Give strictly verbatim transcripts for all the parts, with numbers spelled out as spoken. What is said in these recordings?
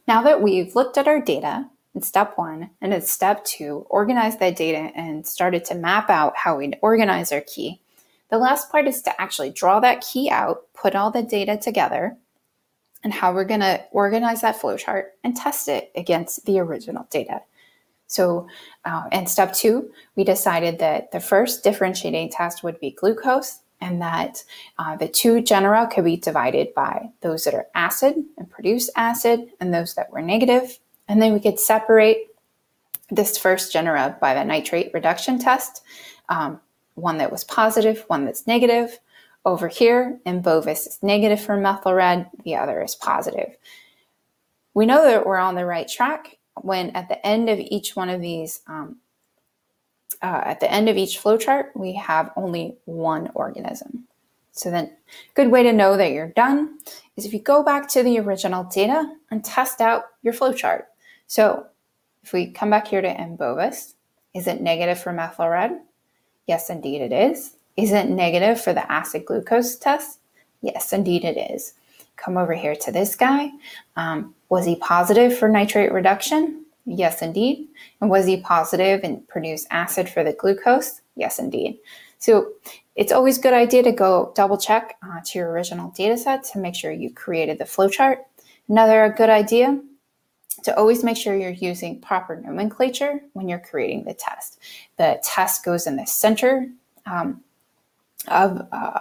Now that we've looked at our data in step one and in step two, organized that data and started to map out how we'd organize our key, the last part is to actually draw that key out, put all the data together, and how we're going to organize that flowchart and test it against the original data. So uh, in step two, we decided that the first differentiating test would be glucose, and that uh, the two genera could be divided by those that are acid and produce acid and those that were negative. And then we could separate this first genera by the nitrate reduction test, um, one that was positive, one that's negative. Over here in Bovis is negative for methyl red, the other is positive. We know that we're on the right track when at the end of each one of these, um, uh, at the end of each flowchart, we have only one organism. So then a good way to know that you're done is if you go back to the original data and test out your flowchart. So if we come back here to M. bovis, is it negative for methyl red? Yes, indeed it is. Is it negative for the acid glucose test? Yes, indeed it is. Come over here to this guy. Um, was he positive for nitrate reduction? Yes, indeed. And was he positive and produce acid for the glucose? Yes, indeed. So it's always a good idea to go double check uh, to your original data set to make sure you created the flowchart. Another good idea to always make sure you're using proper nomenclature when you're creating the test. The test goes in the center um, of, uh,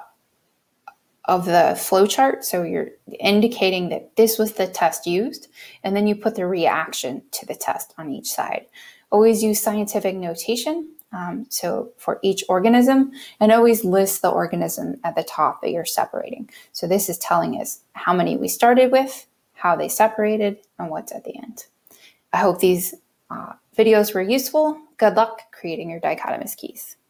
of the flowchart, so you're indicating that this was the test used, and then you put the reaction to the test on each side. Always use scientific notation, um, so for each organism, and always list the organism at the top that you're separating. So this is telling us how many we started with, how they separated, and what's at the end. I hope these uh, videos were useful. Good luck creating your dichotomous keys.